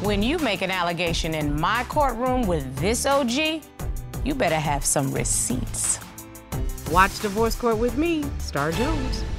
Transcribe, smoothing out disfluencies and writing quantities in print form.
When you make an allegation in my courtroom with this OG, you better have some receipts. Watch Divorce Court with me, Star Jones.